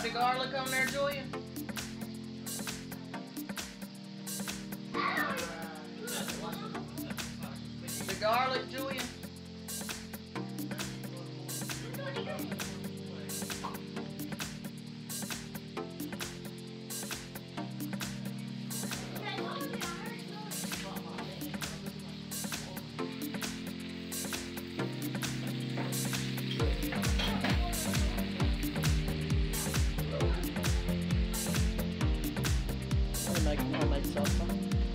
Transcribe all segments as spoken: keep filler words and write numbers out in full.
the garlic on there, Julian? The garlic, Julian? Making homemade salsa.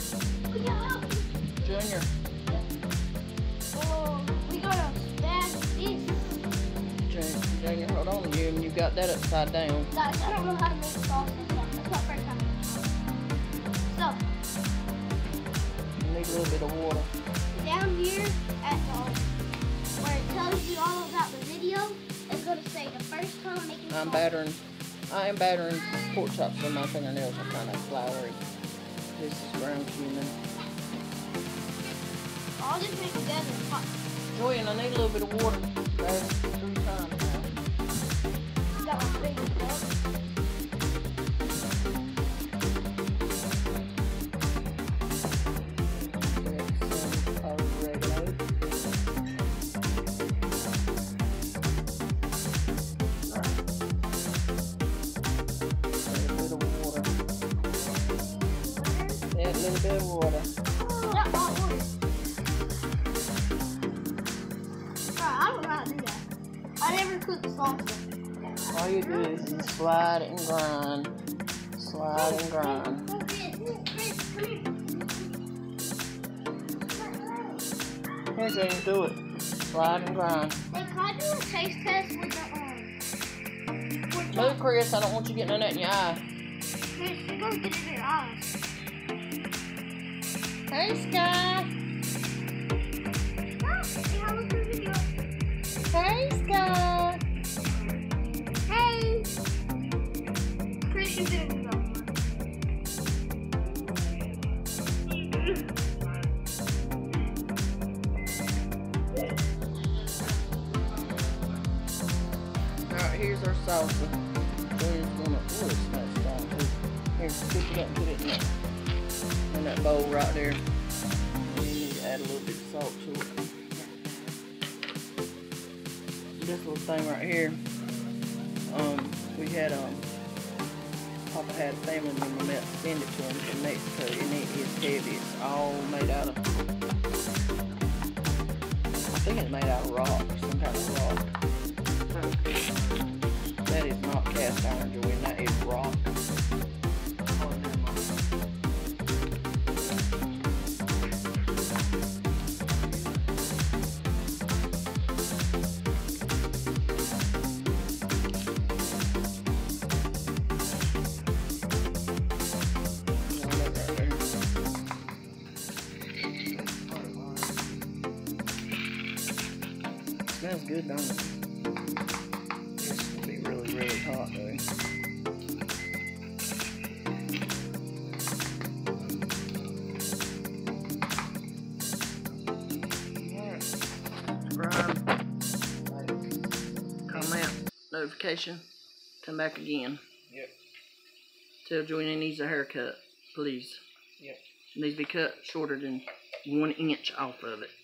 Junior. Oh, we gotta stash this. Junior, Junior, hold on, you and you got that upside down. Guys, I don't know how to make salsa. That's my first time. So, You need a little bit of water. down here at the where it tells you all about the video, it's gonna say the first time making I'm salsa. battering. I am battering pork chops with my fingernails. Are kind of floury. This is ground cumin. All this mixed together is hot. Julian, I need a little bit of water. That's three times now. You got my big stuff. A little bit of water. Not hot water. Alright, I don't know how to do that. I never cooked salsa. All you do is you slide and grind. Slide and grind. Come here, Chris, come here. Here's how you do it. Slide and grind. Hey, can I do a taste test with the, um, with the, Move, Chris. I don't want you getting none of that in your eye. Chris, you're gonna get it in your eyes. Hey, Sky. Ah, see how look through the video. Hey, Sky. Hey! Chris, you didn't go. Alright, here's our salsa. Julian's gonna, ooh, it smells strong too. Here, scoop it up and put it in that, in that bowl right there. And you need to add a little bit of salt to it. This little thing right here, um, we had, um, Papa had a family member met send it to him from Mexico, and it is heavy. It's all made out of, I think it's made out of rock, some kind of rock. That is not cast iron, Julian, that is rock. Oh, never mind. Smells good, don't it? This will be really, really hot, though. Alright. Subscribe. Like. Comment. Notification. Come back again. Yep. Tell Julian he needs a haircut, please. Yep. It needs to be cut shorter than one inch off of it.